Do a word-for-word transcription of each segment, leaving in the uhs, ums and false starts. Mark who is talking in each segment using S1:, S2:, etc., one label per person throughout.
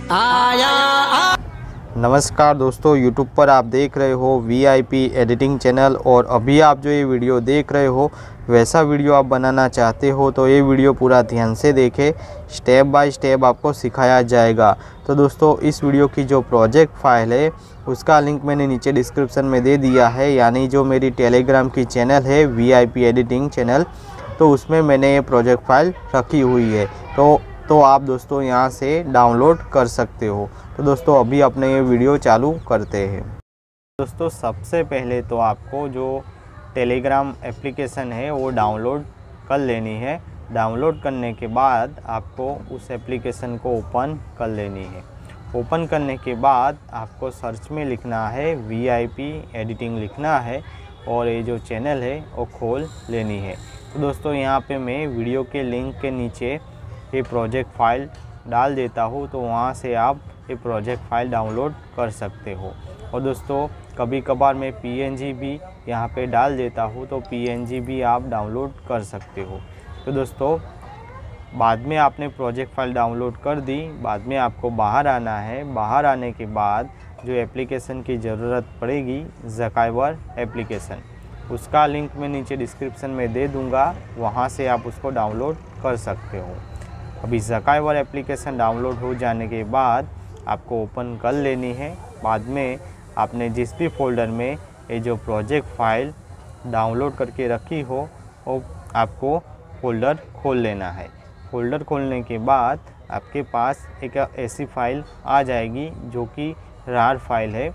S1: आया आ...
S2: नमस्कार दोस्तों, YouTube पर आप देख रहे हो V I P editing channel. और अभी आप जो ये वीडियो देख रहे हो वैसा वीडियो आप बनाना चाहते हो तो ये वीडियो पूरा ध्यान से देखें। स्टेप बाय स्टेप आपको सिखाया जाएगा। तो दोस्तों, इस वीडियो की जो प्रोजेक्ट फाइल है उसका लिंक मैंने नीचे डिस्क्रिप्शन में दे दिया है, यानी जो मेरी टेलीग्राम की चैनल है V I P editing channel, तो उसमें मैंने ये प्रोजेक्ट फाइल रखी हुई है। तो तो आप दोस्तों यहाँ से डाउनलोड कर सकते हो। तो दोस्तों, अभी अपने ये वीडियो चालू करते हैं। दोस्तों, सबसे पहले तो आपको जो टेलीग्राम एप्लीकेशन है वो डाउनलोड कर लेनी है। डाउनलोड करने के बाद आपको उस एप्लीकेशन को ओपन कर लेनी है। ओपन करने के बाद आपको सर्च में लिखना है वी आई पी एडिटिंग लिखना है और ये जो चैनल है वो खोल लेनी है। तो दोस्तों, यहाँ पे मैं वीडियो के लिंक के नीचे ये प्रोजेक्ट फ़ाइल डाल देता हूँ, तो वहाँ से आप ये प्रोजेक्ट फ़ाइल डाउनलोड कर सकते हो। और दोस्तों, कभी कभार मैं पी एन जी भी यहाँ पे डाल देता हूँ, तो पी एन जी भी आप डाउनलोड कर सकते हो। तो दोस्तों, बाद में आपने प्रोजेक्ट फ़ाइल डाउनलोड कर दी, बाद में आपको बाहर आना है। बाहर आने के बाद जो एप्लीकेशन की ज़रूरत पड़ेगी, ज़काइवर एप्लीकेशन, उसका लिंक मैं नीचे डिस्क्रिप्शन में दे दूँगा, वहाँ से आप उसको डाउनलोड कर सकते हो। अभी ज़काइवर एप्लीकेशन डाउनलोड हो जाने के बाद आपको ओपन कर लेनी है। बाद में आपने जिस भी फोल्डर में ये जो प्रोजेक्ट फ़ाइल डाउनलोड करके रखी हो वो आपको फ़ोल्डर खोल लेना है। फ़ोल्डर खोलने के बाद आपके पास एक ऐसी फ़ाइल आ जाएगी जो कि रार फाइल है,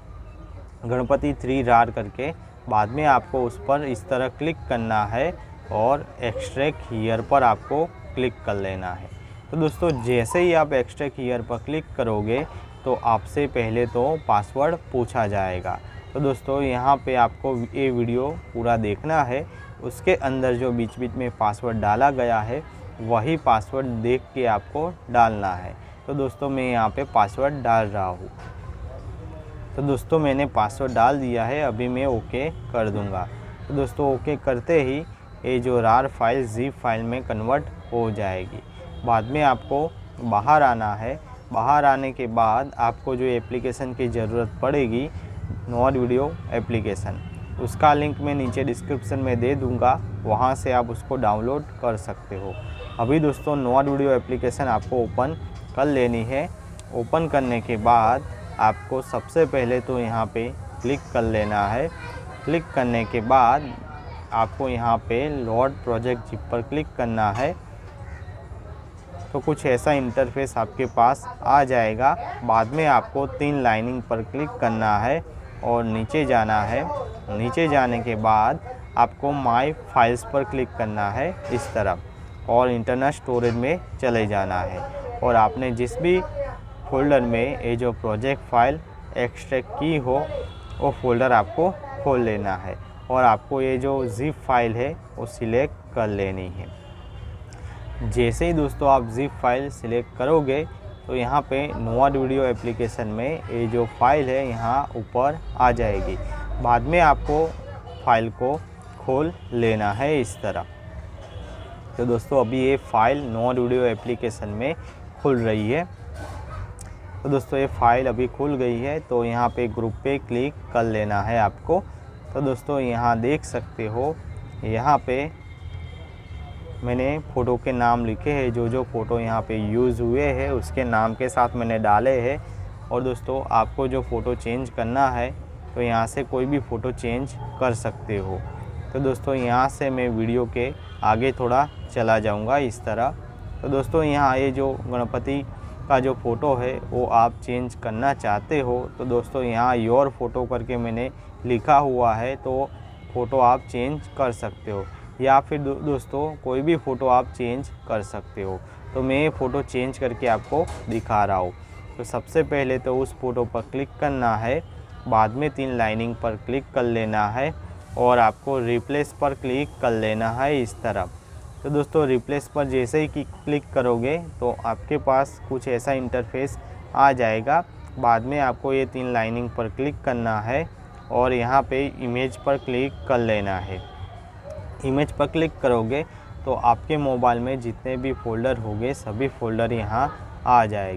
S2: गणपति थ्री रार करके। बाद में आपको उस पर इस तरह क्लिक करना है और एक्सट्रैक्ट हियर पर आपको क्लिक कर लेना है। तो दोस्तों, जैसे ही आप एक्सट्रैक्ट हियर पर क्लिक करोगे तो आपसे पहले तो पासवर्ड पूछा जाएगा। तो दोस्तों, यहाँ पे आपको ये वीडियो पूरा देखना है। उसके अंदर जो बीच बीच में पासवर्ड डाला गया है वही पासवर्ड देख के आपको डालना है। तो दोस्तों, मैं यहाँ पे पासवर्ड डाल रहा हूँ। तो दोस्तों, मैंने पासवर्ड डाल दिया है, अभी मैं ओके कर दूँगा। तो दोस्तों, ओके करते ही ये जो रार फाइल ज़िप फाइल में कन्वर्ट हो जाएगी। बाद में आपको बाहर आना है। बाहर आने के बाद आपको जो एप्लीकेशन की ज़रूरत पड़ेगी, नॉट वीडियो एप्लीकेशन, उसका लिंक मैं नीचे डिस्क्रिप्शन में दे दूंगा, वहां से आप उसको डाउनलोड कर सकते हो। अभी दोस्तों, नॉट वीडियो एप्लीकेशन आपको ओपन कर लेनी है। ओपन करने के बाद आपको सबसे पहले तो यहाँ पे क्लिक कर लेना है। क्लिक करने के बाद आपको यहाँ पे लोड प्रोजेक्ट जिप पर क्लिक करना है। तो कुछ ऐसा इंटरफेस आपके पास आ जाएगा। बाद में आपको तीन लाइनिंग पर क्लिक करना है और नीचे जाना है। नीचे जाने के बाद आपको माय फाइल्स पर क्लिक करना है इस तरफ, और इंटरनल स्टोरेज में चले जाना है। और आपने जिस भी फोल्डर में ये जो प्रोजेक्ट फ़ाइल एक्सट्रैक्ट की हो वो फोल्डर आपको खोल लेना है और आपको ये जो ज़िप फाइल है वो सिलेक्ट कर लेनी है। जैसे ही दोस्तों आप ज़िप फाइल सिलेक्ट करोगे तो यहाँ पे नॉट वीडियो एप्लीकेशन में ये जो फाइल है यहाँ ऊपर आ जाएगी। बाद में आपको फाइल को खोल लेना है इस तरह। तो दोस्तों, अभी ये फ़ाइल नॉट वीडियो एप्लीकेशन में खुल रही है। तो दोस्तों, ये फ़ाइल अभी खुल गई है। तो यहाँ पे ग्रुप पे क्लिक कर लेना है आपको। तो दोस्तों, यहाँ देख सकते हो, यहाँ पे मैंने फ़ोटो के नाम लिखे हैं, जो जो फ़ोटो यहाँ पे यूज़ हुए हैं उसके नाम के साथ मैंने डाले हैं। और दोस्तों, आपको जो फ़ोटो चेंज करना है तो यहाँ से कोई भी फ़ोटो चेंज कर सकते हो। तो दोस्तों, यहाँ से मैं वीडियो के आगे थोड़ा चला जाऊँगा इस तरह। तो दोस्तों, यहाँ ये जो गणपति का जो फ़ोटो है वो आप चेंज करना चाहते हो तो दोस्तों, यहाँ योर फ़ोटो करके मैंने लिखा हुआ है, तो फ़ोटो आप चेंज कर सकते हो। या फिर दो, दोस्तों कोई भी फ़ोटो आप चेंज कर सकते हो। तो मैं फ़ोटो चेंज करके आपको दिखा रहा हूँ। तो सबसे पहले तो उस फ़ोटो पर क्लिक करना है। बाद में तीन लाइनिंग पर क्लिक कर लेना है और आपको रिप्लेस पर क्लिक कर लेना है इस तरफ। तो दोस्तों, रिप्लेस पर जैसे ही क्लिक करोगे तो आपके पास कुछ ऐसा इंटरफेस आ जाएगा। बाद में आपको ये तीन लाइनिंग पर क्लिक करना है और यहाँ पे इमेज पर क्लिक कर लेना है। इमेज पर क्लिक करोगे तो आपके मोबाइल में जितने भी फ़ोल्डर होंगे सभी फ़ोल्डर यहाँ आ जाएंगे।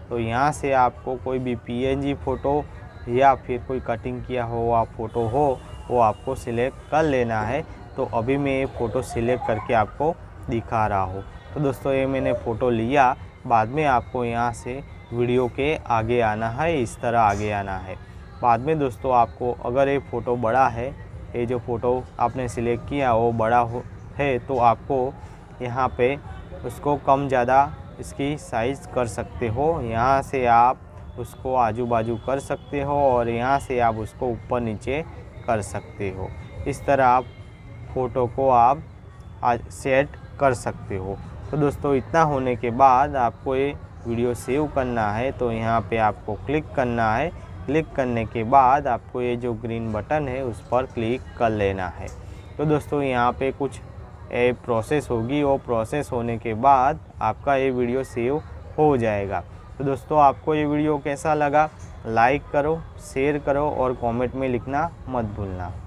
S2: तो यहाँ से आपको कोई भी पीएनजी फ़ोटो या फिर कोई कटिंग किया हुआ फ़ोटो हो वो आपको सिलेक्ट कर लेना है। तो अभी मैं ये फ़ोटो सिलेक्ट करके आपको दिखा रहा हूँ। तो दोस्तों ये मैंने फ़ोटो लिया, बाद में आपको यहाँ से वीडियो के आगे आना है, इस तरह आगे आना है। बाद में दोस्तों आपको अगर ये फ़ोटो बड़ा है, ये जो फ़ोटो आपने सिलेक्ट किया वो बड़ा हो है तो आपको यहाँ पे उसको कम ज़्यादा इसकी साइज़ कर सकते हो। यहाँ से आप उसको आजू बाजू कर सकते हो और यहाँ से आप उसको ऊपर नीचे कर सकते हो। इस तरह आप फ़ोटो को आप आज सेट कर सकते हो। तो दोस्तों इतना होने के बाद आपको ये वीडियो सेव करना है, तो यहाँ पे आपको क्लिक करना है। क्लिक करने के बाद आपको ये जो ग्रीन बटन है उस पर क्लिक कर लेना है। तो दोस्तों यहाँ पे कुछ ए प्रोसेस होगी, वो प्रोसेस होने के बाद आपका ये वीडियो सेव हो जाएगा। तो दोस्तों आपको ये वीडियो कैसा लगा, लाइक करो, शेयर करो और कमेंट में लिखना मत भूलना।